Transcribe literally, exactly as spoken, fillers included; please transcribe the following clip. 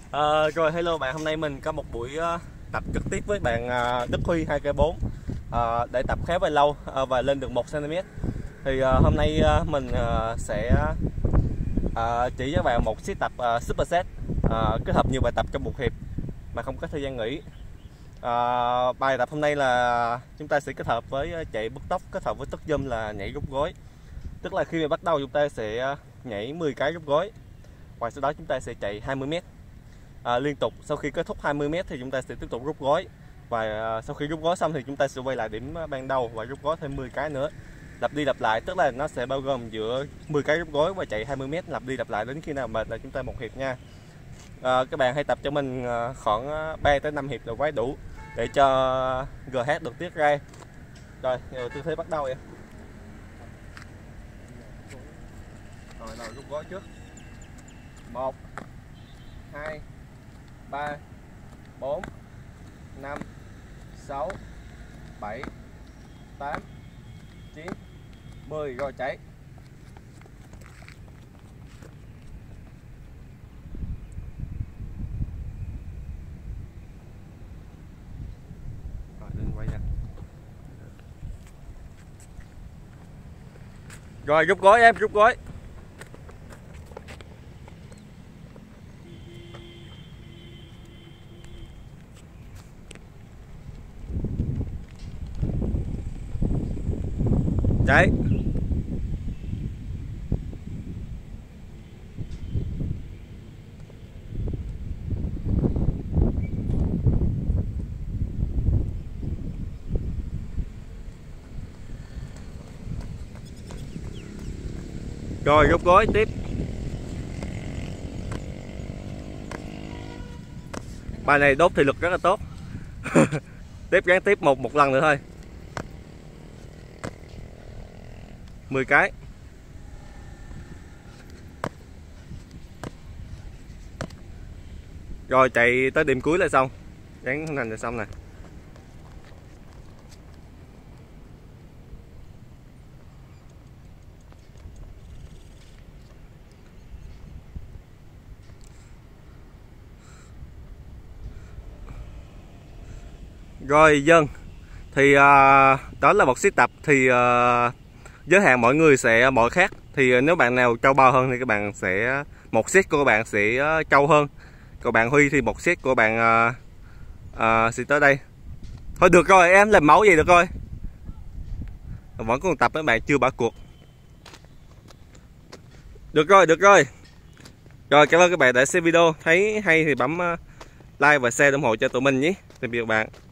Uh, rồi hello bạn, hôm nay mình có một buổi uh, tập trực tiếp với bạn uh, Đức Huy hai K bốn uh, để tập khá về lâu uh, và lên được một xăng ti mét. Thì uh, hôm nay uh, mình uh, sẽ uh, chỉ cho bạn một set tập uh, superset uh, kết hợp nhiều bài tập trong một hiệp mà không có thời gian nghỉ. Uh, bài tập hôm nay là chúng ta sẽ kết hợp với chạy bứt tốc kết hợp với tất jump là nhảy rút gối. Tức là khi mà bắt đầu chúng ta sẽ nhảy mười cái rút gối và sau đó chúng ta sẽ chạy hai mươi mét à, liên tục. Sau khi kết thúc hai mươi mét thì chúng ta sẽ tiếp tục rút gối, và à, sau khi rút gối xong thì chúng ta sẽ quay lại điểm ban đầu và rút gối thêm mười cái nữa, lặp đi lặp lại. Tức là nó sẽ bao gồm giữa mười cái rút gối và chạy hai mươi mét, lặp đi lặp lại đến khi nào mệt là chúng ta một hiệp nha. À, các bạn hãy tập cho mình khoảng ba tới năm hiệp là quá đủ để cho giê hát được tiết ra. Rồi, tư thế bắt đầu vậy. Rồi, nào rút gối trước. một hai ba bốn năm sáu bảy tám chín mười, rồi chạy. Rồi lên quay nha. Rồi rút gối em, rút gối. Chạy. Rồi rút gối tiếp. Bài này đốt thể lực rất là tốt. Tiếp gắn tiếp một một lần nữa thôi. mười cái. Rồi chạy tới điểm cuối là xong. Gắn thành là xong nè. Rồi dân thì uh, đó là một set tập. Thì uh, giới hạn mỗi người sẽ mỗi khác. Thì nếu bạn nào trâu bò hơn thì các bạn sẽ một set của các bạn sẽ trâu hơn. Còn bạn Huy thì một set của bạn uh, uh, sẽ tới đây. Thôi được rồi, em làm mẫu gì được rồi. Vẫn còn tập mấy bạn chưa bỏ cuộc. Được rồi, được rồi. Rồi cảm ơn các bạn đã xem video. Thấy hay thì bấm like và share ủng hộ cho tụi mình nhé. Tạm biệt các bạn.